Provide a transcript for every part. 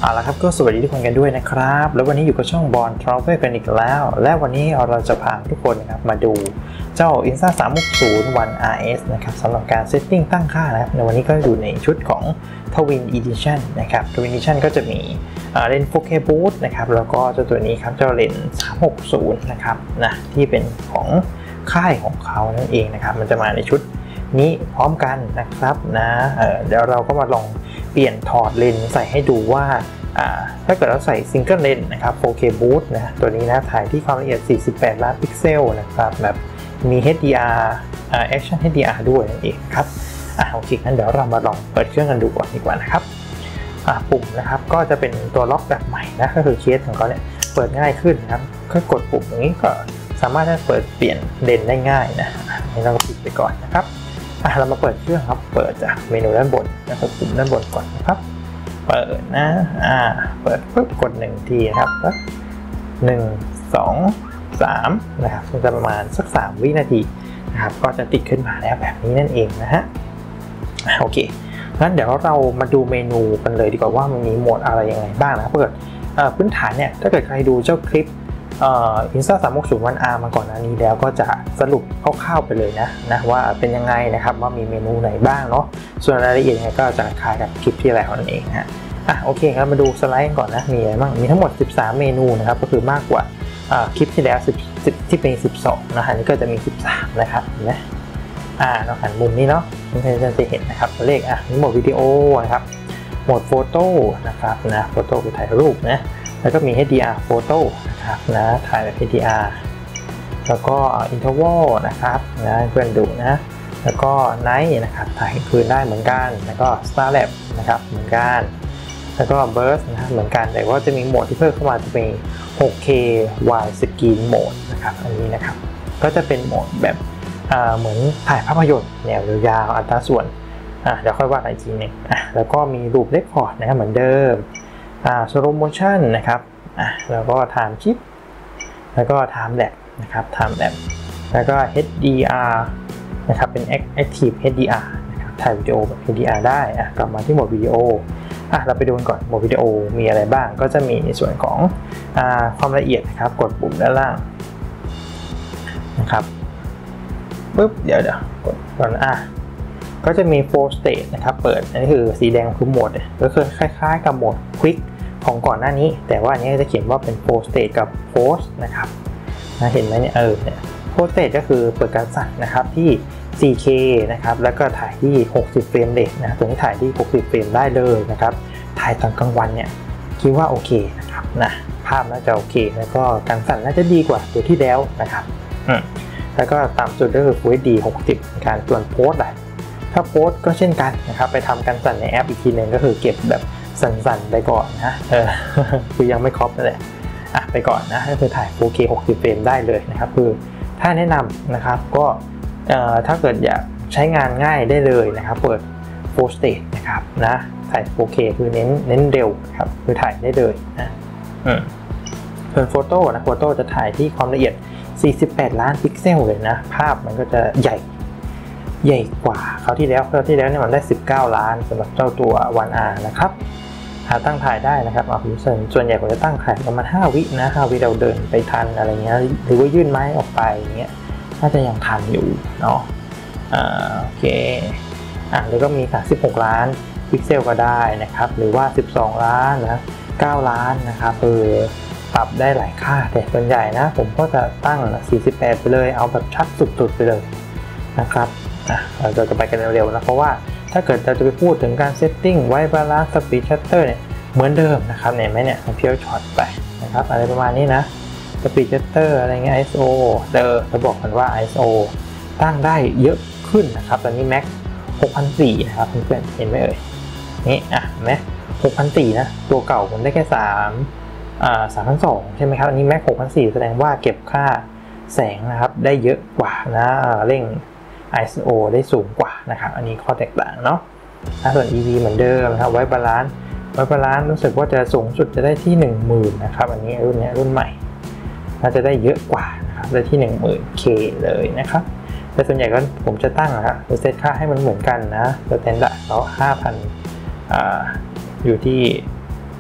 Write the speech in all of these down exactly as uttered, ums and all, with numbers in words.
เอาละครับก็สวัสดีทุกคนกันด้วยนะครับแล้ววันนี้อยู่กับช่องบอลทราเวลกันอีกแล้วและวันนี้เราจะพาทุกคนนะครับมาดูเจ้า Insta สามหกศูนย์ วัน อาร์ เอส นะครับสำหรับการเซตติ้งตั้งค่านะครับในวันนี้ก็อยู่ในชุดของ Twin Edition นะครับ Twin Edition ก็จะมีเลนส์ โฟร์เค Boost นะครับแล้วก็เจ้าตัวนี้ครับเจ้าเลนส์สามหกศูนย์นะครับนะที่เป็นของค่ายของเขานั่นเองนะครับมันจะมาในชุดนี้พร้อมกันนะครับนะเอ่อเดี๋ยวเราก็มาลองเปลี่ยนถอดเลนส์ใส่ให้ดูว่าถ้าเกิดเราใส่ซิงเกิลเลนส์นะครับ โฟร์เค Boost นะตัวนี้นะถ่ายที่ความละเอียดสี่สิบแปดล้านพิกเซลนะครับแบบมี เอช ดี อาร์ อ่า Action เอช ดี อาร์ ด้วยนั่นเองครับอ่ะโอเคงั้นเดี๋ยวเรามาลองเปิดเครื่องกันดูก่อนดีกว่านะครับอ่ะปุ่มนะครับก็จะเป็นตัวล็อกแบบใหม่นะก็คือเคสของเขาเนี่ยเปิดง่ายขึ้นนะครับก็กดปุ่มอย่างนี้ก็สามารถที่จะเปิดเปลี่ยนเลนส์ได้ง่ายนะนี่เราปิดไปก่อนนะครับอ่ะเรามาเปิดเครื่องครับเปิดจากเมนูด้านบนนะครับปุ่มด้านบนก่อนนะครับเปิดนะอ่าเปิดปุ๊บกดหนึ่งทีนะครับหนึ่งสองสามนะครับจะประมาณสักสามวินาทีนะครับก็จะติดขึ้นมาแล้วแบบนี้นั่นเองนะฮะโอเคงั้นเดี๋ยวเรามาดูเมนูกันเลยดีกว่าว่ามันมีโหมดอะไรยังไงบ้างนะเปิดพื้นฐานเนี่ยถ้าเกิดใครดูเจ้าคลิปเอ่อ Insta สามหกศูนย์ วัน อาร์ มาก่อนหน้านี้แล้วก็จะสรุปคร่าวๆไปเลยนะนะว่าเป็นยังไงนะครับว่ามีเมนูไหนบ้างเนาะส่วนรายละเอียดยังไงก็จะคล้ายกับคลิปที่แล้วนั่นเองนะฮะอ่ะโอเคครับมาดูสไลด์ก่อนนะมีอะไรบ้างมีทั้งหมดสิบสามเมนูนะครับก็คือมากกว่าคลิปที่แล้วสิบ สิบที่เป็นสิบสองนะฮะนี่ก็จะมีสิบสามนะครับเห็นไหมอ่าเราหันมุมนี้เนาะเพื่อนๆจะเห็นนะครับตัวเลขอ่ะนี่โหมดวิดีโอนะครับโหมดโฟโต้นะครับนะโฟโต้คือถ่ายรูปนะแล้วก็มี เอช ดี อาร์ โฟโต้นะครับนะถ่ายแบบ เอช ดี อาร์ แล้วก็ Interval นะครับนะเพื่อนดูนะแล้วก็ Night นะครับถ่ายคืนได้เหมือนกันแล้วก็ Star Lab นะครับเหมือนกันแล้วก็ Burst นะเหมือนกันแต่ว่าจะมีโหมดที่เพิ่มเข้ามาจะเป็น หกเค Wide Screen Mode นะครับอันนี้นะครับก็จะเป็นโหมดแบบเหมือนถ่ายภาพยนตร์แนวยาวๆอัตราส่วนเดี๋ยวค่อยว่ากันอีกทีนึงแล้วก็มีรูปเรคคอร์ดนะครับเหมือนเดิมSlow Motion นะครับแล้วก็ Time Shift แล้วก็ Time Lapse นะครับ Time Lapse แล้วก็ เอช ดี อาร์ นะครับเป็น Active เอช ดี อาร์ นะครับถ่ายวิดีโอแบบ เอช ดี อาร์ ได้กลับมาที่โหมดวิดีโออ่ะเราไปดูกันก่อนโหมดวิดีโอมีอะไรบ้างก็จะมีในส่วนของอ่าความละเอียดนะครับกดปุ่มด้านล่างนะครับปุ๊บเดี๋ยวเดี๋ยวกดก่อนอ่ะก็จะมี four stage นะครับเปิดอันนี้คือสีแดงคือโหมดก็คือคล้ายๆกับโหมด Quick ของก่อนหน้านี้แต่ว่าอันนี้จะเขียนว่าเป็น four stage กับ Post นะครับนะเห็นไหมเนี่ยเออเนี่ย four stage ก็คือเปิดการสั่นนะครับที่ โฟร์เค นะครับแล้วก็ถ่ายที่หกสิบเฟรมเรทนะตัวนี้ถ่ายที่หกสิบเฟรมได้เลยนะครับถ่ายตอนกลางวันเนี่ยคิดว่าโอเคนะครับนะภาพน่าจะโอเคแล้วก็การสั่นน่าจะดีกว่าตัวที่แล้วนะครับอืมแล้วก็ต่ำสุดก็คือ Full เอช ดี หกสิบการส่วนโพสต์อะถ้าโพสต์ก็เช่นกันนะครับไปทำการสั่นในแอปอีกทีนึงก็คือเก็บแบบสั่นๆไปก่อนนะเออ คือยังไม่ครบนั่นแหละอ่ะไปก่อนนะก็คือถ่าย โฟร์เค หกสิบเฟรมได้เลยนะครับคือถ้าแนะนำนะครับก็ถ้าเกิดอยากใช้งานง่ายได้เลยนะครับเปิด four stage นะครับนะถ่าย โฟร์เค คือเน้นเน้นเร็วครับคือถ่ายได้เลยนะอืมส่วนโฟโต้นะโฟโต้จะถ่ายที่ความละเอียดสี่สิบแปดล้านพิกเซลเลยนะภาพมันก็จะใหญ่ใหญ่กว่าคราวที่แล้วคราวที่แล้วเนี่ยมันได้สิบเก้าล้านสำหรับเจ้าตัว วัน อาร์ นะครับหาตั้งถ่ายได้นะครับอ่ะผมส่วนใหญ่ผมจะตั้งถ่ายประมาณห้าวินะห้าวิเราเดินไปทันอะไรเงี้ยหรือว่ายื่นไม้ออกไปอย่างเงี้ยน่าจะยังทันอยู่เนาะอ่าโอเคอ่ะแล้วก็มีสามสิบหกล้านพิกเซลก็ได้นะครับหรือว่าสิบสองล้านนะเก้าล้านนะครับเออปรับได้หลายค่าแต่ส่วนใหญ่นะผมก็จะตั้งสี่สิบแปดไปเลยเอาแบบชัดสุดๆไปเลยนะครับอ่ะเราจะไปกันเร็วๆนะเพราะว่าถ้าเกิดเราจะไปพูดถึงการเซตติ้งไว้บาลานซ์สปีดชัตเตอร์เนี่ยเหมือนเดิมนะครับเนี่ยไหมเนี่ยเพียวช็อตไปนะครับอะไรประมาณนี้นะสปีดชัตเตอร์อะไรเงี้ย ไอ เอส โอ เดิมจะบอกกันว่า ไอ เอส โอ ตั้งได้เยอะขึ้นนะครับตอนนี้ Max หกพันสี่ร้อยนะครับเพื่อนๆเห็นไหมเอ่ยนี่อ่ะเห็นไหมหกพันสี่ร้อยนะตัวเก่าผมได้แค่สามอ่าสามพันสองร้อยใช่ไหมครับอันนี้ Max หกพันสี่ร้อยแสดงว่าเก็บค่าแสงนะครับได้เยอะกว่านะเร่ง ไอ เอส โอ ได้สูงกว่านะครับอันนี้ข้อแตกต่างเนาะส่วน อี วี เหมือนเดิมนะครับไว้บาลานซ์ไว้บาลานซ์รู้สึกว่าจะสูงสุดจะได้ที่ หนึ่งหมื่น นะครับอันนี้รุ่นนี้รุ่นใหม่น่าจะได้เยอะกว่านะครับได้ที่ หนึ่งหมื่นเค เลยนะครับแต่ส่วนใหญ่ก็ผมจะตั้งนะครับเซตค่าให้มันเหมือนกันนะสแตนดาร์ดเขา ห้าพัน อ่าอยู่ที่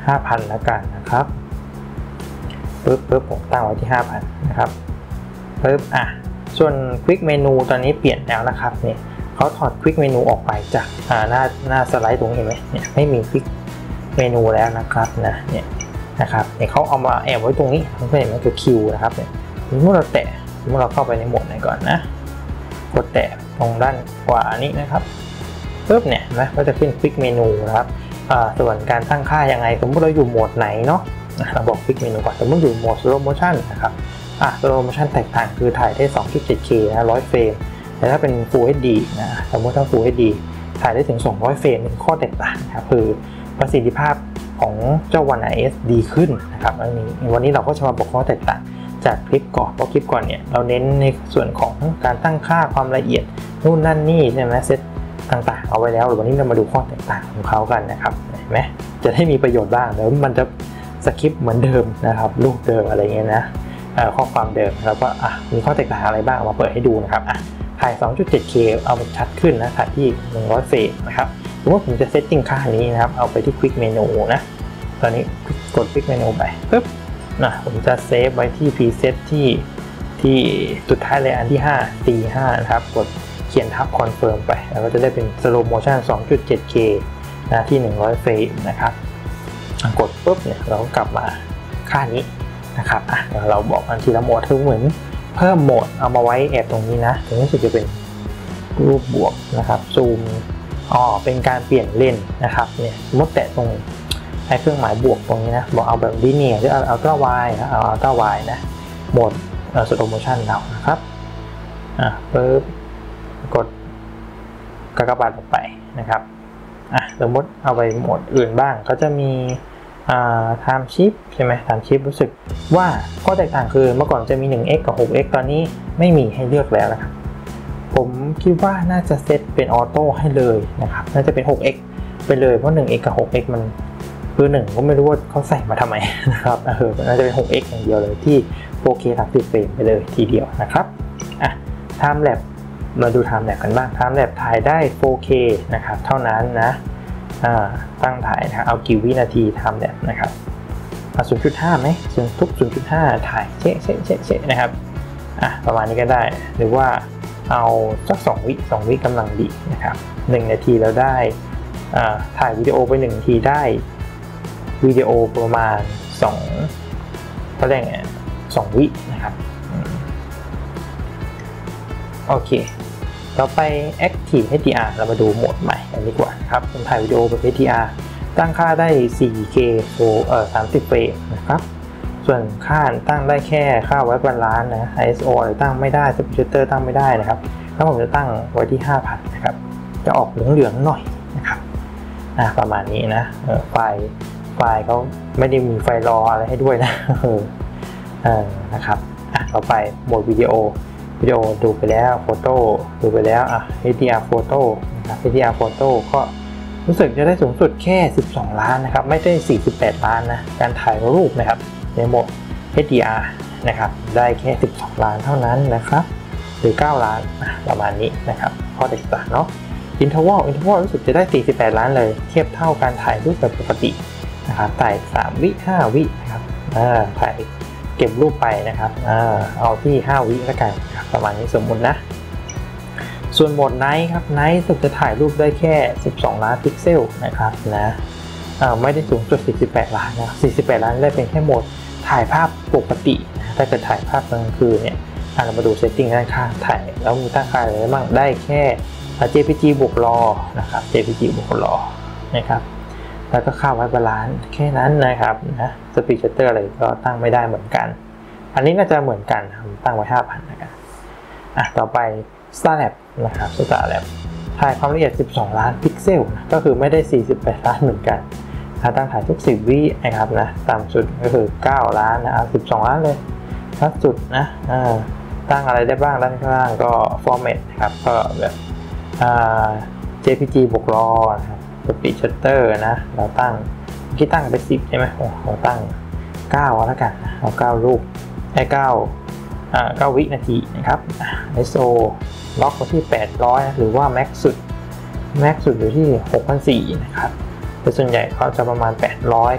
ห้าพัน แล้วกันนะครับปึ๊บปึ๊บผมตั้งไว้ที่ ห้าพัน นะครับปึ๊บอ่ะส่วน Quick Menu ตอนนี้เปลี่ยนแล้วนะครับเนี่ยเขาถอด Quick Menu ออกไปจากอ่าหน้าหน้าสไลด์ตรงนี้เห็นไหมเนี่ยไม่มี Quick Menu แล้วนะครับนะเนี่ยนะครับเนี่ยเขาเอามาแอบไว้ตรงนี้เพื่อนๆเห็นไหมคือคิวนะครับเนี่ยเมื่อเราแตะเมื่อเราเข้าไปในโหมดไหนก่อนนะกดแตะตรงด้านขวานี้นะครับปึ๊บเนี่ยนะก็จะขึ้น Quick Menu นะครับอ่าส่วนการตั้งค่ายังไงสมมติเราอยู่โหมดไหนเนาะเราบอก Quick Menu ก่อนสมมติอยู่โหมด Slow Motion นะครับอ่ะ Slow Motion แตกต่างคือถ่ายได้ สองจุดเจ็ดเค นะหนึ่งร้อยเฟรมแต่ถ้าเป็น Full เอช ดี นะสมมติถ้า Full เอช ดี ถ่ายได้ถึงสองร้อยเฟรมเป็นข้อแตกต่างนะครับคือประสิทธิภาพของเจ้า วัน อาร์ เอส ดีขึ้นนะครับวันนี้วันนี้เราก็จะมาบอกข้อแตกต่างจากคลิปก่อนเพราะคลิปก่อนเนี่ยเราเน้นในส่วนของการตั้งค่าความละเอียดนู่นนั่นนี่ใช่ไหมเซตต่างๆเอาไว้แล้ววันนี้เรามาดูข้อแตกต่างของเขากันนะครับเห็นไหมจะได้มีประโยชน์บ้างเดี๋ยวมันจะสคริปต์เหมือนเดิมนะครับรูปเดิมอะไรเงี้ยนะข้อความเดิมแล้วก็มีข้อแตกต่างอะไรบ้างมาเปิดให้ดูนะครับถ่าย สองจุดเจ็ดเค เอามันชัดขึ้นนะถ่ายที่หนึ่งร้อยเฟรมนะครับสมมติผมจะเซตติ้งค่านี้นะครับเอาไปที่ Quick Menu นะตอนนี้กด Quick Menu ไปปึ๊บนะผมจะเซฟไว้ที่ Preset ที่ที่สุดท้ายเลยอันที่ห้า ตี ห้านะครับกดเขียนทับ Confirm ไปแล้วก็จะได้เป็น Slow Motion สองจุดเจ็ดเค นะที่หนึ่งร้อยเฟรมนะครับกดปุ๊บเนี่ยเราก็กลับมาค่านี้นะครับอ่ะเดี๋ยวเราบอกอันทีละโหมดคือเหมือนเพิ่มโหมดเอามาไว้แอบตรงนี้นะตรงนี้รู้สึกจะเป็นรูปบวกนะครับซูมอ๋อเป็นการเปลี่ยนเลนนะครับเนี่ยสมมติแตะตรงไอ้เครื่องหมายบวกตรงนี้นะบอกเอาแบบลิเนียร์หรือเอาอัลตร้าไวด์นะเอาอัลตร้าไวด์นะโหมดเอ่อสโลว์โมชั่นเรานะครับอ่ะปึ๊บกดกากบาทออกไปนะครับอ่ะสมมติเอาไปโหมดอื่นบ้างก็จะมีอ่า time shift ใช่ไหม time shift รู้สึกว่าข้อแตกต่างคือเมื่อก่อนจะมี หนึ่งเอ็กซ์ กับ หกเอ็กซ์ ตอนนี้ไม่มีให้เลือกแล้วนะครับผมคิดว่าน่าจะเซตเป็นออโต้ให้เลยนะครับน่าจะเป็น หกเอ็กซ์ ไปเลยเพราะ หนึ่งเอ็กซ์ กับ หกเอ็กซ์ มันคือหนึ่งก็ไม่รู้ว่าเขาใส่มาทำไมนะครับเออน่าจะเป็น หกเอ็กซ์ อย่างเดียวเลยที่ โฟร์เค สามสิบเฟรมไปเลยทีเดียวนะครับอ่ะ time lapse มาดู time lapse กันบ้าง time lapse ถ่ายได้ โฟร์เค นะครับเท่านั้นนะอ่าตั้งถ่ายนะเอากี่วินาที time lapse นะครับเอา ศูนย์จุดห้า ไหมส่วนทุก ศูนย์จุดห้า ถ่ายเชะเชะเชะเชะนะครับอ่ะประมาณนี้ก็ได้หรือว่าเอาสักสองวิสองวิกำลังดีนะครับหนึ่งนาทีแล้วได้อ่าถ่ายวิดีโอไปหนึ่งนาทีได้วิดีโอประมาณสองก็ได้ไงสองวินะครับโอเคต่อไป Active เอช ดี อาร์ เรามาดูโหมดใหม่กันดีกว่าครับผมถ่ายวิดีโอแบบ เอช ดี อาร์ ตั้งค่าได้ โฟร์เค เอ่อสามสิบเฟรมนะครับส่วนค่าตั้งได้แค่ค่าไว้บาลานซ์นะ ไอ เอส โอ อะไรตั้งไม่ได้สปีดชัตเตอร์ตั้งไม่ได้นะครับถ้าผมจะตั้งไว้ที่ ห้าพัน นะครับจะออกเหลืองๆหน่อยนะครับอ่ะประมาณนี้นะเออไฟล์ไฟล์เขาไม่ได้มีไฟล์รออะไรให้ด้วยนะเออเออนะครับอ่ะต่อไปโหมดวิดีโอวิดีโอดูไปแล้วโฟโต้ดูไปแล้วอ่ะ เอช ดี อาร์ Photo นะครับ เอช ดี อาร์ Photo ก็รู้สึกจะได้สูงสุดแค่สิบสองล้านนะครับไม่ได้สี่สิบแปดล้านนะการถ่ายรูปนะครับในโหมด เอช ดี อาร์ นะครับได้แค่สิบสองล้านเท่านั้นนะครับหรือเก้าล้านประมาณนี้นะครับข้อแตกต่างเนาะ Interval Interval รู้สึกจะได้สี่สิบแปดล้านเลยเทียบเท่าการถ่ายรูปแบบปกตินะครับถ่ายสามวิห้าวินะครับอ่าถ่ายเก็บรูปไปนะครับอ่าเอาที่ห้าวิแล้วกันครับประมาณนี้สมมุตินะส่วนโหมด Night ครับ Night รู้สึกจะถ่ายรูปได้แค่สิบสองล้านพิกเซลนะครับนะอ่าไม่ได้สูงสุดสี่สิบแปดล้านนะสี่สิบแปดล้านได้เป็นแค่โหมดถ่ายภาพปกตินะถ้าเกิดถ่ายภาพกลางคืนเนี่ยเรามาดูเซตติ้งด้านข้างถ่ายแล้วมีตั้งค่าอะไรบ้างได้แค่ เจ พี จี บวกรอนะครับ เจ พี จี บวกรอนะครับแล้วก็ค่าไว้บาลานซ์แค่นั้นนะครับนะสปีดชัตเตอร์อะไรก็ตั้งไม่ได้เหมือนกันอันนี้น่าจะเหมือนกันตั้งไว้ ห้าพัน นะครับอ่ะต่อไป Starlab นะครับ Starlab ถ่ายความละเอียดสิบสองล้านพิกเซลก็คือไม่ได้สี่สิบแปดล้านเหมือนกันตั้งถ่ายทุกสิบวินะครับนะต่ำสุดก็คือเก้าล้านนะสิบสองล้านเลยล่าสุดนะตั้งอะไรได้บ้างด้านข้างก็ Format นะครับก็แบบ เจ พี จี บวกรอนะครับสปีดชัตเตอร์นะเราตั้งที่ตั้งไปสิบใช่ไหมโอ้เราตั้งเก้าแล้วกันเอาเก้ารูปให้เก้าอ่าเก้าวินาทีนะครับ ไอ เอส โอ ล็อกไว้ที่แปดร้อยนะหรือว่า Max สุด Max สุดอยู่ที่ หกพันสี่ร้อย นะครับแต่ส่วนใหญ่เขาจะประมาณแปดร้อยกัน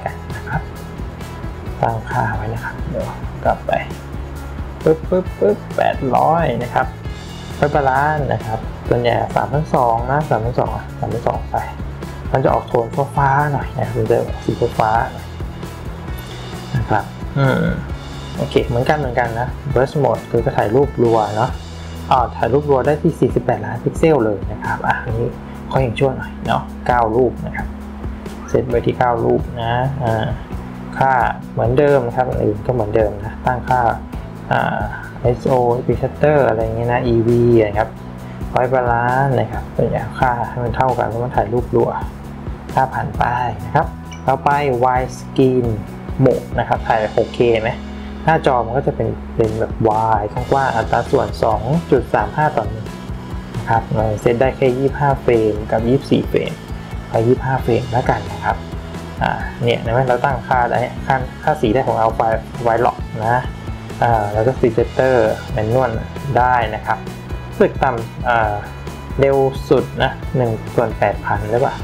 นะครับตั้งค่าไว้นะครับเดี๋ยวกลับไปปึ๊บปึ๊บปึ๊บแปดร้อยนะครับไฟบาลานซ์นะครับส่วนใหญ่สามพันสองนะสามพันสองสามพันสองไปมันจะออกโทนฟ้าหน่อยนะมันจะสีฟ้าหน่อยนะครับอืมโอเคเหมือนกันเหมือนกันนะ burst mode คือก็ถ่ายรูปรัวเนาะอ๋อถ่ายรูปรัวได้ที่สี่สิบแปดล้านพิกเซลเลยนะครับอ่ะอันนี้ขออย่างชั่วหน่อยเนาะเก้ารูปนะครับเซตไว้ที่เก้ารูปนะอ่าค่าเหมือนเดิมนะครับอื่นก็เหมือนเดิมนะตั้งค่าอ่า เอส โอ Epi Shutter อะไรอย่างเงี้ยนะ อี วี นะครับไว้บาลานซ์นะครับเป็นอย่างค่าให้มันเท่ากันเพราะมันถ่ายรูปรัวค่าผ่านไปนะครับต่อไป Wide Screen Mode นะครับถ่าย โฟร์ เค ไหมหน้าจอมันก็จะเป็นเป็นแบบ wide กว้างๆอัตราส่วน สองจุดสามห้า ต่อหนึ่งนะครับเซตได้แค่ยี่สิบห้าเฟรมกับยี่สิบสี่เฟรมไปยี่สิบห้าเฟรมแล้วกันนะครับอ่าเนี่ยนะเราตั้งค่าได้ค่าค่าสีได้ของ Alpha Violet นะอ่าแล้วก็ Filter Manual ได้นะครับสึกต่ำอ่าเร็วสุดนะหนึ่งส่วนแปดพันหรือเปล่า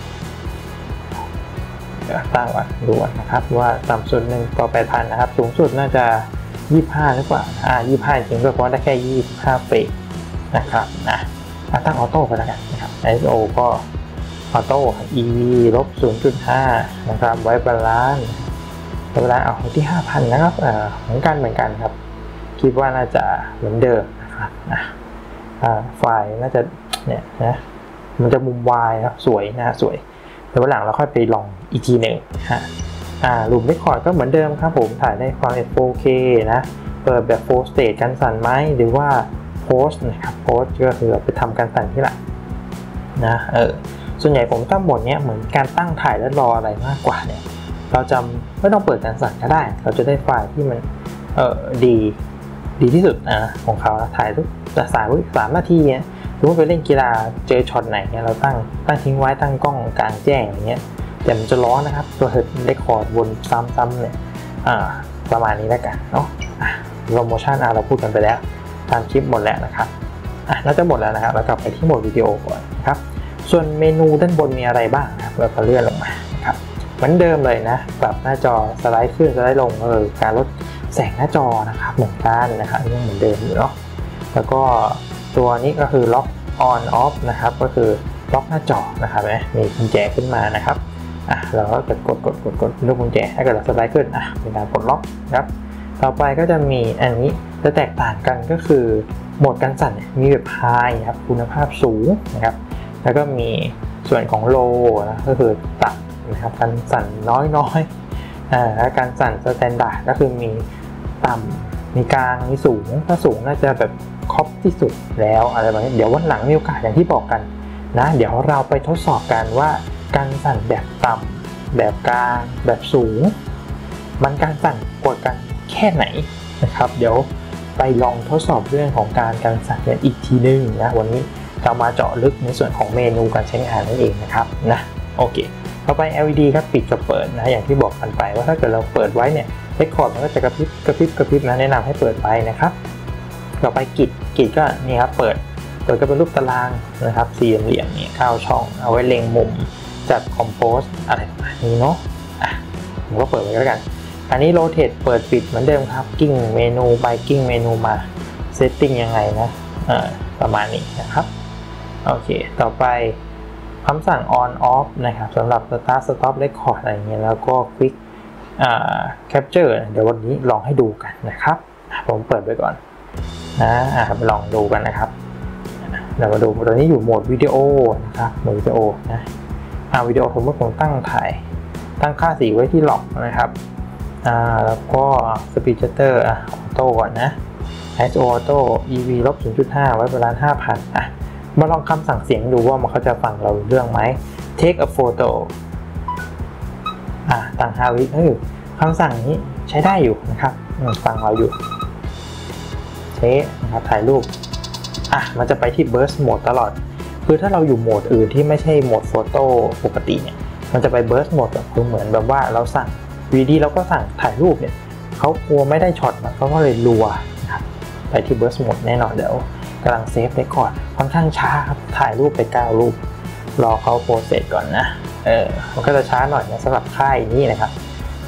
ตั้งก่อนดูนะครับว่าต่ำสุดหนึ่งต่อแปดพันนะครับสูงสุดน่าจะยี่สิบห้าหรือเปล่าอ่ายี่สิบห้าจริงก็เพราะได้แค่ยี่สิบห้าเฟรมนะครับนะตั้งออโต้ไปแล้วกันนะครับ ไอ เอส โอ ก็ออโต้ อี วี ลบ ศูนย์จุดห้า นะครับไว้บาลานซ์ไว้บาลานซ์เอาที่ ห้าพัน นะครับอ่าเหมือนกันเหมือนกันครับคิดว่าน่าจะเหมือนเดิมนะครับนะอ่าไฟล์น่าจะเนี่ยนะมันจะมุมวายครับสวยนะสวยเดี๋ยววันหลังเราค่อยไปลองอีกทีหนึ่งฮะอ่ารูมเรคคอร์ดก็เหมือนเดิมครับผมถ่ายได้ความเป็น โฟร์ เค นะเปิดแบบ full stage กันสั่นไหมหรือว่า post นะครับ post ก็คือไปทำการสั่นที่หลังนะเออส่วนใหญ่ผมตั้งโหมดเนี้ยเหมือนการตั้งถ่ายแล้วรออะไรมากกว่าเนี่ยเราจำไม่ต้องเปิดการสั่นก็ได้เราจะได้ไฟล์ที่มันเออดีดีที่สุดนะของเขาถ่ายทุกแต่สายสามนาทีเนี่ยสมมติไปเล่นกีฬาเจอช็อตไหนเนี่ยเราตั้งตั้งทิ้งไว้ตั้งกล้องกลางแจ้งอย่างเงี้ยแต่มันจะร้อนนะครับตัวเรคคอร์ดวนซ้ำๆเนี่ยอ่าประมาณนี้แล้วกันเนาะโปรโมชั่นอ่ะเราพูดกันไปแล้วตามคลิปหมดแล้วนะครับอ่ะน่าจะหมดแล้วนะครับเรากลับไปที่โหมดวิดีโอก่อนนะครับส่วนเมนูด้านบนมีอะไรบ้างครับเราก็เลื่อนลงมานะครับเหมือนเดิมเลยนะปรับหน้าจอสไลด์ขึ้นสไลด์ลงเออการลดแสงหน้าจอนะครับเหมือนกันนะครับยังเหมือนเดิมอยู่เนาะแล้วก็ตัวนี้ก็คือล็อก on off นะครับก็คือล็อกหน้าจอนะครับนะมีกุญแจขึ้นมานะครับอ่ะเราก็จะกดกดกดกดลูกกุญแจถ้าเกิดเราสไลด์ขึ้นอ่ะเป็นการปลดล็อกนะครับต่อไปก็จะมีอันนี้จะแตกต่างกันก็คือโหมดการสั่นมีแบบ high ครับคุณภาพสูงนะครับแล้วก็มีส่วนของ low นะก็คือต่ำนะครับการสั่นน้อยๆอ่าและการสั่น standard ก็คือมีต่ำมีกลางมีสูงถ้าสูงน่าจะแบบครบที่สุดแล้วอะไรแบบนี้เดี๋ยววันหลังมีโอกาสอย่างที่บอกกันนะเดี๋ยวเราไปทดสอบกันว่าการสั่นแบบต่ำแบบกลางแบบสูงมันการสั่นกว่ากันแค่ไหนนะครับเดี๋ยวไปลองทดสอบเรื่องของการการสั่นกันอีกทีนึงนะวันนี้เรามาเจาะลึกในส่วนของเมนูการใช้งานนั่นเองนะครับนะโอเคต่อไป แอล อี ดี ครับปิดกับเปิดนะอย่างที่บอกกันไปว่าถ้าเกิดเราเปิดไว้เนี่ยเรคคอร์ดมันก็จะกระพริบกระพริบกระพริบนะแนะนำให้เปิดไว้นะครับต่อไปกิจกิจก็นี่ครับเปิดเปิดก็เป็นรูปตารางนะครับสี่เหลี่ยมนี่เข้าช่องเอาไว้เล็งมุมจัดคอมโพสอะไรประมาณนี้เนาะอ่ะผมก็เปิดไว้แล้วกันอันนี้โรเตทเปิดปิดเหมือนเดิมครับกิ้งเมนูไปกิ้งเมนูมาเซตติ้งยังไงนะอ่าประมาณนี้นะครับโอเคต่อไปคำสั่ง on off นะครับสำหรับ start stop record อะไรเงี้ยแล้วก็ quick อ่า capture เดี๋ยววันนี้ลองให้ดูกันนะครับผมเปิดไว้ก่อนนะอ่าไปลองดูกันนะครับเดี๋ยวมาดูตอนนี้อยู่โหมดวิดีโอนะครับโหมดวิดีโอนะอ่าวิดีโอสมมติผมตั้งถ่ายตั้งค่าสีไว้ที่ล็อกนะครับอ่าแล้วก็ speed shutter อ่ะออโต้ก่อนนะ ไอ เอส โอ auto อี วี ลบ ศูนย์จุดห้า ไว้ประมาณ ห้าพัน อ่ะมาลองคำสั่งเสียงดูว่ามันเขาจะฟังเราเรื่องไหม take a photo อ่ะตั้งห้าวิเฮ้ยคำสั่งนี้ใช้ได้อยู่นะครับฟังเราอยู่เทสนะครับถ่ายรูปอ่ะมันจะไปที่ burst mode ตลอดคือถ้าเราอยู่โหมดอื่นที่ไม่ใช่โหมดโฟโต้ปกติเนี่ยมันจะไป burst mode แบบเหมือนแบบว่าเราสั่งวีดีเราก็สั่งถ่ายรูปเนี่ยเขากลัวไม่ได้ช็อตนะเขาก็เลยรัวนะครับไปที่ burst mode แน่นอนเดี๋ยวกำลังเซฟเรคคอร์ดค่อนข้างช้าครับถ่ายรูปไปเก้ารูปรอเขาโปรเซสก่อนนะเออมันก็จะช้าหน่อยนะสำหรับค่ายนี้นะครับ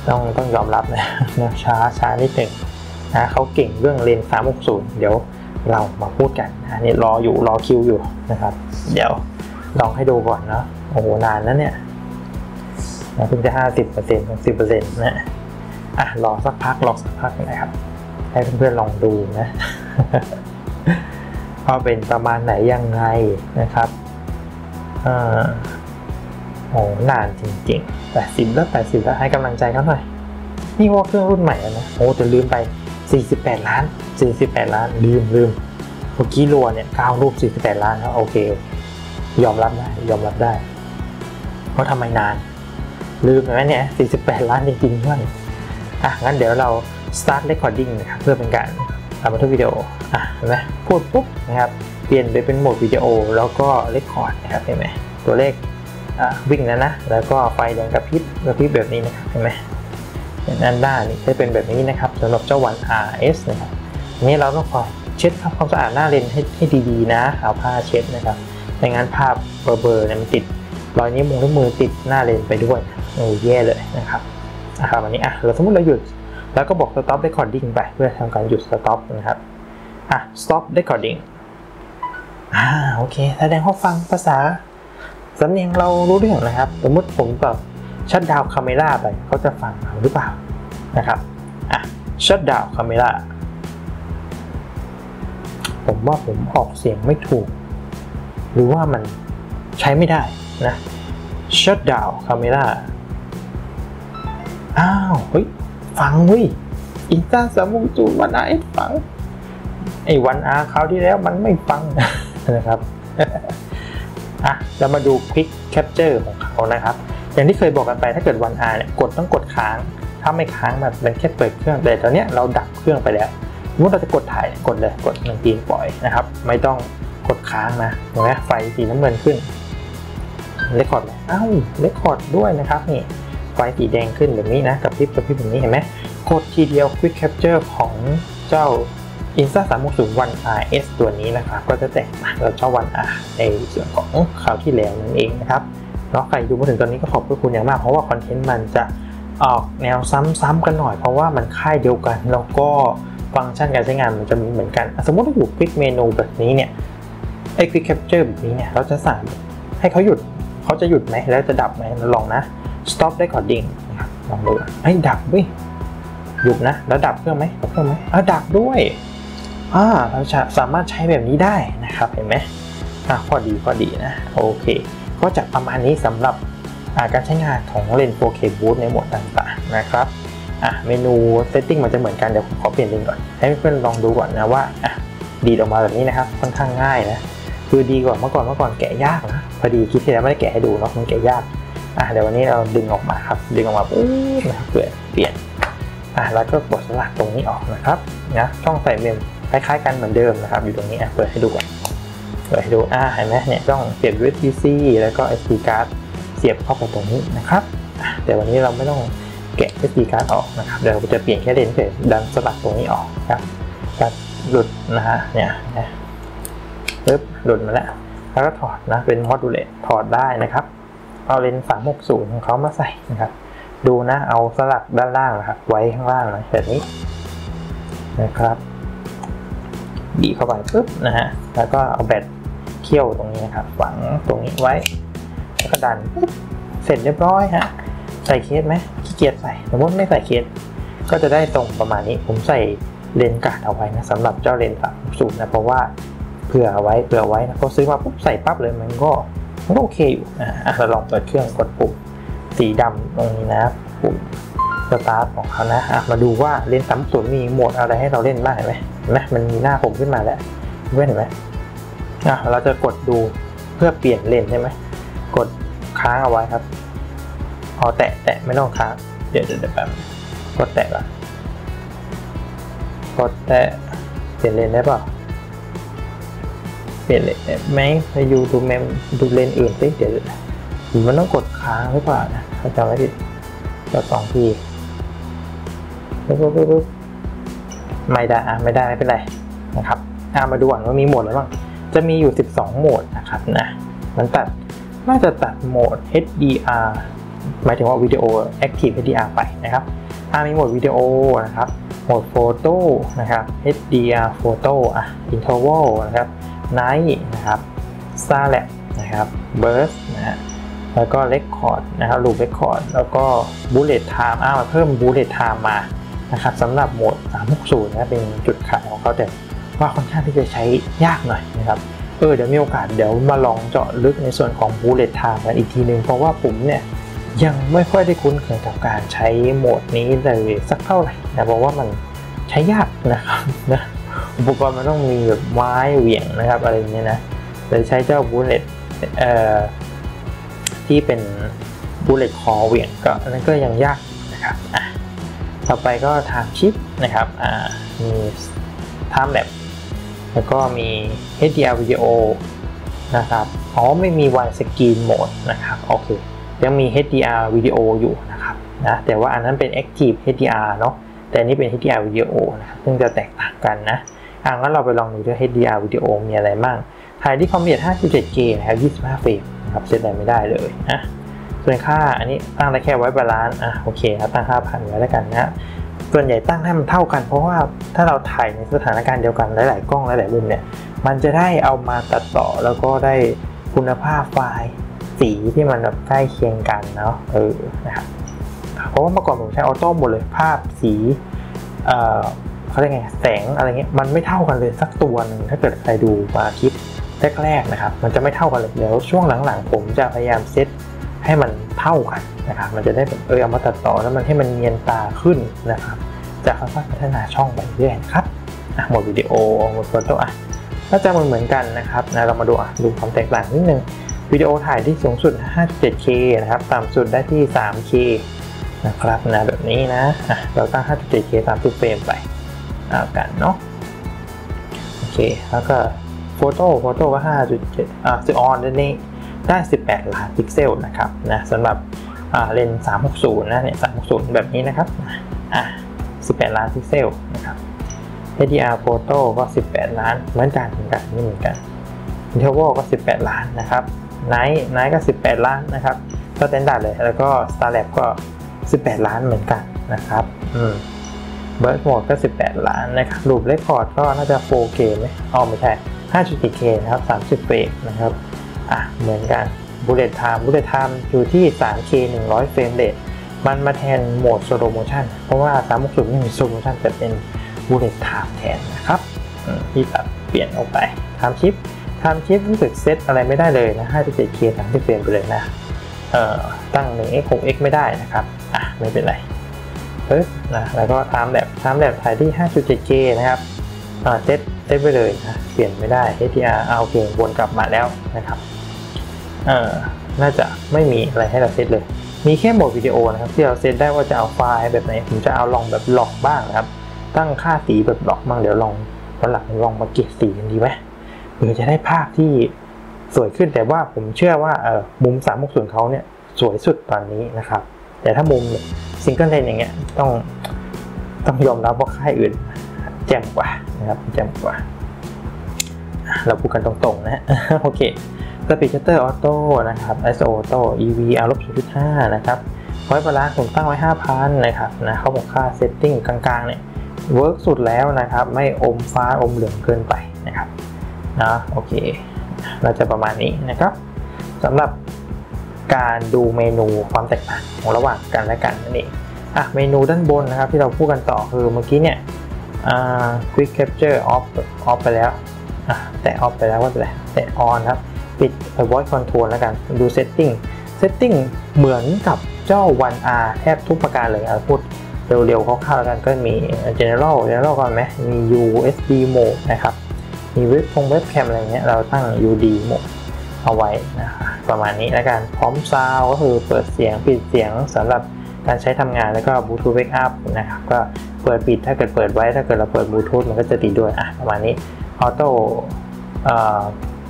ต้องต้องยอมรับนะนะช้าช้านิดหนึ่งนะเขาเก่งเรื่องเลนส์สามหกศูนย์เดี๋ยวเรามาพูดกันนะนี่รออยู่รอคิวอยู่นะครับเดี๋ยวลองให้ดูก่อนนะโอ้โหนานแล้วเนี่ยเพิ่งจะห้าสิบเปอร์เซ็นต์สิบเปอร์เซ็นต์นะอ่ะรอสักพักรอสักพักนะครับให้เพื่อนๆลองดูนะว่าเป็นประมาณไหนยังไงนะครับอ่าโอ้นานจริงๆแปดสิบแล้วแปดสิบแล้วให้กำลังใจเขาหน่อยนี่ว่าเครื่องรุ่นใหม่แล้วนะโอ้แต่ลืมไปสี่สิบแปดล้านสี่สิบแปดล้านลืมลืมเมื่อกี้รัวเนี่ยก้าวรูปสี่สิบแปดล้านแล้วโอเคยอมรับได้ยอมรับได้เพราะทำไมนานลืมไหมเนี่ยสี่สิบแปดล้านจริงๆด้วยอ่ะงั้นเดี๋ยวเรา start recording นะครับเพื่อเป็นการทำบันทึกวิดีโออ่ะเห็นไหมพูดปุ๊บนะครับเปลี่ยนไปเป็นโหมดวิดีโอแล้วก็ record นะครับเห็นไหมตัวเลขวิ่งแล้วนะแล้วก็ไฟแดงกระพริบกระพริบแบบนี้นะครับเห็นไหมด้านด้านนี้จะเป็นแบบนี้นะครับสำหรับเจ้า วัน อาร์ เอส นะครับนี้เราต้องคอยเช็ดทำความสะอาดหน้าเลนให้ให้ดีๆนะเอาผ้าเช็ดนะครับไม่งั้นภาพเบลอๆเนี่ยมันติดรอยนิ้วมือนิ้วมือติดหน้าเลนไปด้วยโอ้แย่เลยนะครับนะครับอันนี้อ่ะเราสมมติเราหยุดแล้วก็บอก stop recording ไปเพื่อทำการหยุด stop นะครับอ่ะ stop recording อ่าโอเคแสดงว่าฟังภาษาสำเนียงเรารู้เรื่องนะครับสมมติผมแบบชัตดาวน์คาเมล่าไปเขาจะฟังเราหรือเปล่านะครับอ่ะชัตดาวน์คาเมล่าผมว่าผมออกเสียงไม่ถูกหรือว่ามันใช้ไม่ได้นะชัตดาวน์คาเมล่าอ้าวเฮ้ยฟังเว้ยอินสตาสามหกศูนย์วันอาร์ฟังไอ้วันอาร์คราวที่แล้วมันไม่ฟังนะครับอ่ะเรามาดู Quick Capture ของเขานะครับอย่างที่เคยบอกกันไปถ้าเกิด วัน อาร์ เนี่ยกดต้องกดค้างถ้าไม่ค้างมันเป็นแค่เปิดเครื่องแต่ตอนนี้เราดับเครื่องไปแล้วสมมติเราจะกดถ่ายกดเลยกดหนึ่งทีปล่อยนะครับไม่ต้องกดค้างนะเห็นไหมไฟสีน้ำเงินขึ้นเรคคอร์ดอ้าวเรคคอร์ดด้วยนะครับนี่ไฟสีแดงขึ้นแบบนี้นะกับพริบกับพริบแบบนี้เห็นไหมกดทีเดียว Quick Capture ของเจ้า อินสตาสามหกศูนย์ วัน อาร์ เอส ตัวนี้นะครับก็จะแตกต่างกับเจ้า วัน อาร์ ในส่วนของคราวที่แล้วนั่นเองนะครับเนาะใครดูมาถึงตอนนี้ก็ขอบคุณอย่างมากเพราะว่าคอนเทนต์มันจะออกแนวซ้ำๆกันหน่อยเพราะว่ามันค่ายเดียวกันแล้วก็ฟังก์ชันการใช้งานมันจะมีเหมือนกันสมมติว่าอยู่ Quick Menu แบบนี้เนี่ยไอ้ Quick Capture แบบนี้เนี่ยเราจะสั่งให้เขาหยุดเขาจะหยุดไหมแล้วจะดับไหมเราลองนะ Stop Recording นะครับลองดูให้ดับเว้ยหยุดนะแล้วดับเครื่องไหมดับเครื่องไหมอ่ะดับด้วยอ่าเราจะสามารถใช้แบบนี้ได้นะครับเห็นไหมอ่ะพอดีพอดีนะโอเคก็จะประมาณนี้สำหรับการใช้งานของเลนส์ โฟร์เค Boost ในโหมดต่างๆนะครับอ่ะเมนู Setting มันจะเหมือนกันเดี๋ยวผมขอเปลี่ยนเลนส์ก่อนให้เพื่อนๆลองดูก่อนนะว่าอ่ะดีดออกมาแบบนี้นะครับค่อนข้างง่ายนะคือดีกว่าเมื่อก่อนเมื่อก่อนแกะยากนะพอดีคลิปที่แล้วไม่ได้แกะให้ดูเนาะมันแกะยากอ่ะเดี๋ยววันนี้เราดึงออกมาครับดึงออกมาปุ๊บนะครับเปลี่ยนเปลี่ยนอ่ะแล้วก็กดสลักตรงนี้ออกนะครับนะช่องใส่เมมคล้ายๆกันเหมือนเดิมนะครับอยู่ตรงนี้อ่ะเปิดให้ดูก่อนเปิดให้ดูอ่าเห็นไหมเนี่ยต้องเสียบ ยู เอส บี ซี แล้วก็ เอส ดี card เสียบเข้าไปตรงนี้นะครับแต่วันนี้เราไม่ต้องแกะ เอส ดี card ออกนะครับเดี๋ยวเราจะเปลี่ยนแค่เลนส์เฉยดันสลักตรงนี้ออกครับการหลุดนะฮะเนี่ยนะปึ๊บหลุดมาแล้วแล้วก็ถอดนะเป็นมอดูเลตถอดได้นะครับเอาเลนส์สามหกศูนย์ของเขามาใส่นะครับดูนะเอาสลักด้านล่างนะครับไว้ข้างล่างนะแบบนี้นะครับบีบเข้าไปปุ๊บนะฮะแล้วก็เอาแบตเคี่ยวตรงนี้นะครับฝังตรงนี้ไว้แล้วก็ดันปุ๊บเสร็จเรียบร้อยฮะใส่เคสไหมขี้เกียจใส่สมมติไม่ใส่เคสก็จะได้ตรงประมาณนี้ผมใส่เลนส์การ์ดเอาไว้นะสำหรับเจ้าเลนส์สามหกศูนย์นะเพราะว่าเผื่อไว้เผื่อไว้นะพอซื้อมาปุ๊บใส่ปั๊บเลยมันก็มันก็โอเคอยู่อ่ะเราลองเปิดเครื่องกดปุ่มสีดำตรงนี้นะปุ่มสตาร์ทของเขานะมาดูว่าเลนส์สามหกศูนย์มีโหมดอะไรให้เราเล่นบ้างเห็นไหมเห็นไหมมันมีหน้าผมขึ้นมาแล้วเพื่อนเห็นไหมอ่ะเราจะกดดูเพื่อเปลี่ยนเลนส์ใช่ไหมกดค้างเอาไว้ครับพอแตะแตะไม่ต้องค้างเดี๋ยวเดี๋ยวแบบกดแตะก่อนกดแตะเปลี่ยนเลนส์ได้ป่ะเปลี่ยนเลนส์ไหมไปดูดูเมมดูเลนส์อื่นสิเดี๋ยวหรือมันต้องกดค้างหรือเปล่านะถ้าจำไม่ผิดก็สองทีปุ๊บปุ๊บปุ๊บไม่ได้อ่ะไม่ได้ไม่เป็นไรนะครับอ่ะมาดูก่อนว่ามีโหมดอะไรบ้างจะมีอยู่สิบสองโหมดนะครับนะมันตัดน่าจะตัดโหมด เอช ดี อาร์หมายถึงว่าวิดีโอ Active เอช ดี อาร์ ไปนะครับอ่ามีโหมดวิดีโอนะครับโหมดโฟโต้นะครับ เอช ดี อาร์ Photo อ่ะ Interval นะครับ Night นะครับ Starlap นะครับ Burst นะฮะแล้วก็ Record นะครับ Loop Record แล้วก็ Bullet Time อ้าวเพิ่ม Bullet Time มานะครับสำหรับโหมดสามหกศูนย์นะเป็นจุดขายของเขาแต่ว่าค่อนข้างที่จะใช้ยากหน่อยนะครับเออเดี๋ยวมีโอกาสเดี๋ยวมาลองเจาะลึกในส่วนของ Bullet Time กันอีกทีนึงเพราะว่าผมเนี่ยยังไม่ค่อยได้คุ้นเคยกับการใช้โหมดนี้เลยสักเท่าไหร่นะเพราะว่ามันใช้ยากนะครับนะอุปกรณ์มันต้องมีแบบไม้เหวี่ยงนะครับอะไรอย่างเงี้ยนะเลยใช้เจ้า Bullet เอ่อที่เป็น Bullet Core เหวี่ยงก็อันนั้นก็ยังยากนะครับอ่ะต่อไปก็ Time Shift นะครับอ่ามี Time Lapse แล้วก็มี เอช ดี อาร์ Video นะครับอ๋อไม่มี Wide Screen Mode นะครับโอเคยังมี เอช ดี อาร์ Video อยู่นะครับนะแต่ว่าอันนั้นเป็น Active เอช ดี อาร์ เนาะแต่อันนี้เป็น เอช ดี อาร์ Video นะครับซึ่งจะแตกต่างกันนะอ่ะงั้นเราไปลองดูด้วย เอช ดี อาร์ Video มีอะไรบ้างถ่ายที่ความละเอียด ห้าสิบเจ็ดเค นะครับยี่สิบห้าเฟรมนะครับเซตอะไรไม่ได้เลยนะส่วนค่าอันนี้ตั้งได้แค่ไว้บาลานซ์อ่ะโอเคครับตั้ง ห้าพัน ไว้แล้วกันนะส่วนใหญ่ตั้งให้มันเท่ากันเพราะว่าถ้าเราถ่ายในสถานการณ์เดียวกันหลายๆกล้องหลายๆมุมเนี่ยมันจะได้เอามาตัดต่อแล้วก็ได้คุณภาพไฟล์สีที่มันแบบใกล้เคียงกันเนาะเออนะครับเพราะว่าเมื่อก่อนผมใช้ออโต้หมดเลยภาพสีเอ่อเขาเรียกไงแสงอะไรเงี้ยมันไม่เท่ากันเลยสักตัวนึงถ้าเกิดใครดูมาคลิปแรกๆนะครับมันจะไม่เท่ากันเลยแล้วช่วงหลังๆผมจะพยายามเซตให้มันเท่ากันนะครับมันจะได้แบบเออเอามาตัดต่อแล้วมันให้มันเนียนตาขึ้นนะครับจะค่อยๆพัฒนาช่องไปเรื่อยๆครับอ่ะโหมดวิดีโอโหมดโฟโต้อ่ะก็จะเหมือนกันนะครับนะเรามาดูอ่ะดูความแตกต่างนิดนึงวิดีโอถ่ายที่สูงสุด ห้าสิบเจ็ดเค นะครับต่ำสุดได้ที่ สามเค นะครับนะแบบนี้นะอ่ะเราตั้ง ห้าสิบเจ็ดเค สามสิบเฟรมไปเอากันเนาะโอเคแล้วก็โฟโต้โฟโต้ก็ ห้าจุดเจ็ด อ่าซิออนด้านนี้ได้สิบแปดล้านพิกเซลนะครับนะสำหรับอ่าเลนส์สามหกศูนย์นะเนี่ยสามหกศูนย์แบบนี้นะครับอ่ะสิบแปดล้านพิกเซลนะครับ เอช ดี อาร์ Photo ก็สิบแปดล้านเหมือนกันเหมือนกันนี่เหมือนกัน Interval ก็สิบแปดล้านนะครับ Night Night ก็สิบแปดล้านนะครับก็สแตนดาร์ดเลยแล้วก็ Starlap ก็สิบแปดล้านเหมือนกันนะครับอืม Burst Mode ก็สิบแปดล้านนะครับ Loop Record ก็น่าจะ โฟร์เค ไหมอ๋อไม่ใช่ ห้าจุดสี่เค นะครับสามสิบเฟรมนะครับอ่ะเหมือนกัน Bullet Time Bullet Time อยู่ที่ สามเค หนึ่งร้อยเฟรมเรทมันมาแทนโหมด Slow Motion เพราะว่าสามหกศูนย์ไม่มี Slow Motion แต่เป็น Bullet Time แทนนะครับที่ตัดเปลี่ยนออกไป Time Shift Time Shift รู้สึกเซตอะไรไม่ได้เลยนะ ห้าจุดเจ็ดเค สามสิบเฟรมไปเลยนะเอ่อตั้ง หนึ่งเอ็กซ์ หกเอ็กซ์ ไม่ได้นะครับอ่ะไม่เป็นไรปึ๊บนะแล้วก็ Time Lapse Time Lapse ถ่ายที่ ห้าจุดเจ็ดเค นะครับอ่าเซตเซตไปเลยนะเปลี่ยนไม่ได้ เอช ดี อาร์ เอาโอเควนกลับมาแล้วนะครับเอ่อน่าจะไม่มีอะไรให้เราเซตเลยมีแค่โหมดวิดีโอนะครับที่เราเซตได้ว่าจะเอาไฟล์แบบไหนผมจะเอาลองแบบหลอกบ้างนะครับตั้งค่าสีแบบหลอกบ้างเดี๋ยวลองวันหลังลองมาเก็บสีกันดีไหมเพื่อจะได้ภาพที่สวยขึ้นแต่ว่าผมเชื่อว่าเออมุมสามหกศูนย์เขาเนี่ยสวยสุดตอนนี้นะครับแต่ถ้ามุมซิงเกิลเลนอย่างเงี้ยต้องต้องยอมรับว่าค่ายอื่นแจ่มกว่านะครับแจ่มกว่าเราพูดกันตรงๆนะโอเคสปีดชัตเตอร์ออโต้นะครับ ไอ เอส โอ ออโต้ อี วี อาร์ ลบ ศูนย์จุดห้า นะครับไว้บาลานซ์ผมตั้งไว้ ห้าพัน นะครับนะเขาบอกค่าเซตติ้งกลางๆเนี่ยเวิร์กสุดแล้วนะครับไม่อมฟ้าอมเหลืองเกินไปนะครับนะโอเคเราจะประมาณนี้นะครับสำหรับการดูเมนูความแตกต่างของระหว่างกันและกันนั่นเองอ่ะเมนูด้านบนนะครับที่เราพูดกันต่อคือเมื่อกี้เนี่ยอ่า Quick Capture off off ไปแล้วอ่ะแต่ off ไปแล้วว่าเป็นไรแต่ on ครับปิด Voice Control แล้วกันดู Setting Setting เหมือนกับเจ้า วัน อาร์ แทบทุกประการเลยพูดเร็วๆคร่าวๆแล้วกันก็มี General General ก่อนไหมมี ยู เอส บี Mode นะครับมีเว็บพงเว็บแคมอะไรเงี้ยเราตั้ง ยู ดี Mode เอาไว้นะครับประมาณนี้แล้วกันพร้อมซาวก็คือเปิดเสียงปิดเสียงสำหรับการใช้ทำงานแล้วก็ Bluetooth Wake Up นะครับก็เปิดปิดถ้าเกิดเปิดไว้ถ้าเกิดเราเปิด Bluetooth มันก็จะติดด้วยอ่ะประมาณนี้ Auto เอ่อ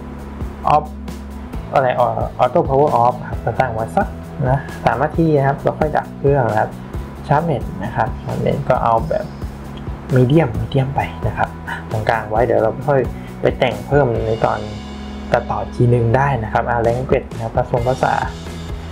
Off อะไร Auto Power Off ครับก็ตั้งไว้สักนะสามนาทีนะครับแล้วค่อยดับเครื่องนะครับชาร์จเน็ตนะครับชาร์จเน็ตก็เอาแบบมีเดียมมีเดียมไปนะครับตรงกลางไว้เดี๋ยวเราค่อยไปแต่งเพิ่มในตอนตัดต่อทีนึงได้นะครับอ่าแลงเกจนะครับผสมภาษา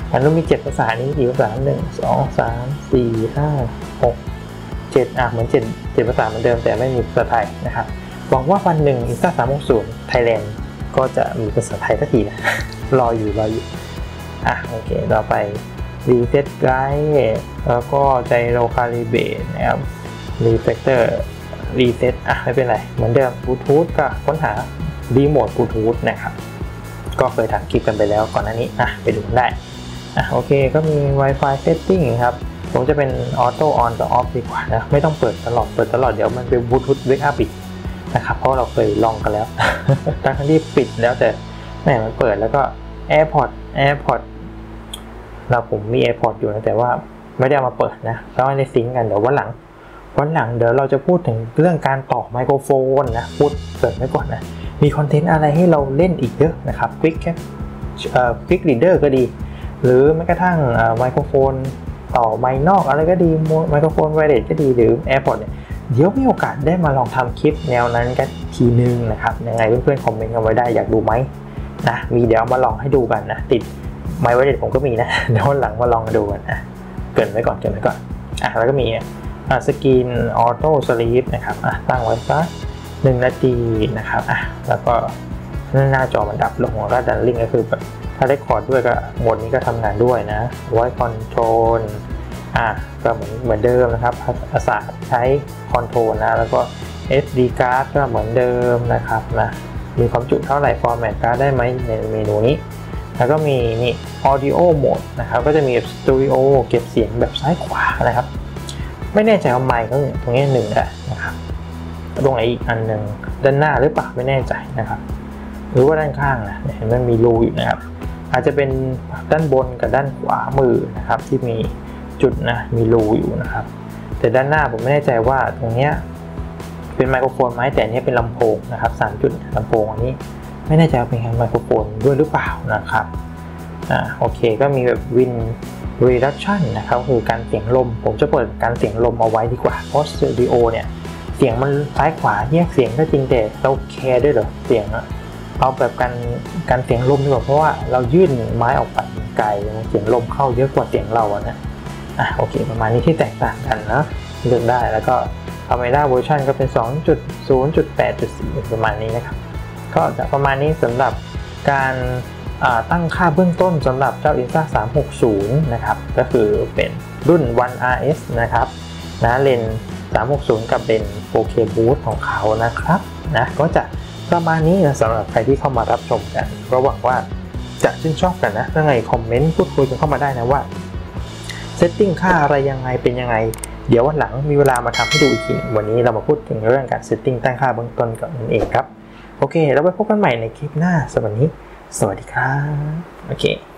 มันต้องมีเจ็ดภาษานี้กี่ภาษาหนึ่งสองสามสี่ห้าหกเจ็ดอ่ะเหมือนเจ็ดเจ็ดภาษาเหมือนเดิมแต่ไม่มีภาษาไทยนะครับหวังว่าวันหนึ่ง อินสตา สามหกศูนย์ Thailand ก็จะมีภาษาไทยสักทีนะ รออยู่รออยู่อ่ะโอเคเราไป Reset Guide แล้วก็ Gyro Calibrate นะครับ Reflector Reset อ่ะไม่เป็นไรเหมือนเดิม Bluetooth ก็ค้นหา Remote Bluetooth นะครับก็เคยทำคลิปกันไปแล้วก่อนหน้านี้อ่ะไปดูกันได้อ่ะโอเคก็มี Wi-Fi Setting ครับผมจะเป็น Auto On กับ Off ดีกว่านะไม่ต้องเปิดตลอดเปิดตลอดเดี๋ยวมันเป็น Bluetooth Wake Up อีกนะครับเพราะเราเคยลองกันแล้ว ทั้งที่ปิดแล้วแต่แม่มันเปิดแล้วก็ AirPods AirPods เราผมมี AirPods อยู่นะแต่ว่าไม่ได้เอามาเปิดนะก็ไม่ได้ซิงค์กันเดี๋ยววันหลังวันหลังเดี๋ยวเราจะพูดถึงเรื่องการต่อไมโครโฟนนะพูดเสริมไว้ก่อนนะมีคอนเทนต์อะไรให้เราเล่นอีกเยอะนะครับ Quick เอ่อ Quick Reader ก็ดีหรือแม้กระทั่งไมโครโฟนต่อไมค์นอกอะไรก็ดีไมโครโฟนไวเลสก็ดีหรือ AirPods เนี่ยเดี๋ยวมีโอกาสได้มาลองทำคลิปแนวนั้นกันทีนึงนะครับยังไงเพื่อนๆคอมเมนต์กันไว้ได้อยากดูไหมนะมีเดี๋ยวมาลองให้ดูกันนะติดไมค์ไวเลสผมก็มีนะเดี๋ยววันหลังมาลองดูกันนะเกินไว้ก่อนเกินไว้ก่อนอ่ะแล้วก็มีอ่ะสกรีนออโต้สลีปนะครับอ่ะตั้งไว้สักหนึ่งนาทีนะครับอ่ะแล้วก็หน้าจอมันดับลงแล้วก็ดันลิงก์ก็คือแบบถ้าได้คอร์ดด้วยก็โหมดนี้ก็ทำงานด้วยนะไว้คอนโทรลอ่ะก็เหมือนเหมือนเดิมนะครับภาษาใช้คอนโทรลนะแล้วก็ เอส ดี card ก็เหมือนเดิมนะครับนะมีความจุเท่าไหร่ format card ได้ไหมในเมนูนี้แล้วก็มีนี่ audio mode นะครับก็จะมี Studio เก็บเสียงแบบซ้ายขวานะครับไม่แน่ใจว่าไมค์เขาตรงนี้หนึ่งแหละนะครับตรงไหนอีกอันหนึ่งด้านหน้าหรือเปล่าไม่แน่ใจนะครับหรือว่าด้านข้างนะเห็นมันมีรูอยู่นะครับอาจจะเป็นด้านบนกับด้านขวามือนะครับที่มีจุดนะมีรูอยู่นะครับแต่ด้านหน้าผมไม่แน่ใจว่าตรงนี้เป็นไมโครโฟนไหมแต่อันนี้เป็นลำโพงนะครับสามจุดลำโพงอันนี้ไม่แน่ใจว่าเป็นไมโครโฟนด้วยหรือเปล่านะครับอ่าโอเคก็มีแบบวินreduction นะครับคือการเสียงลมผมจะเปิดการเสียงลมเอาไว้ดีกว่าเพราะสตูดิโอเนี่ยเสียงมันซ้ายขวาแยกเสียงก็จริงแต่เราแคร์ด้วยเหรอเสียงอะเอาแบบการการเสียงลมดีกว่าเพราะว่าเรายื่นไม้ออกไปไกลเสียงลมเข้าเยอะกว่าเสียงเราอะนะอ่ะโอเคประมาณนี้ที่แตกต่างกันนะเลือกได้แล้วก็ Camera Version ก็เป็น สองจุดศูนย์จุดแปดจุดสี่ ประมาณนี้นะครับก็จะประมาณนี้สำหรับการตั้งค่าเบื้องต้นสำหรับเจ้า อินสตา สามหกศูนย์ นะครับก็คือเป็นรุ่น วัน อาร์ เอส นะครับนะเลนส์สามหกศูนย์กับเลนส์ โฟร์เค Boost ของเขานะครับนะก็จะประมาณนี้นะสำหรับใครที่เข้ามารับชมกันก็หวังว่าจะชื่นชอบกันนะถ้าไงคอมเมนต์พูดคุยกันเข้ามาได้นะว่าเซตติ้งค่าอะไรยังไงเป็นยังไงเดี๋ยววันหลังมีเวลามาทำให้ดูอีกทีวันนี้เรามาพูดถึงเรื่องการเซตติ้งตั้งค่าเบื้องต้นกันนั่นเองครับโอเคแล้วไปพบกันใหม่ในคลิปหน้าสวัสดีสวัสดีครับโอเค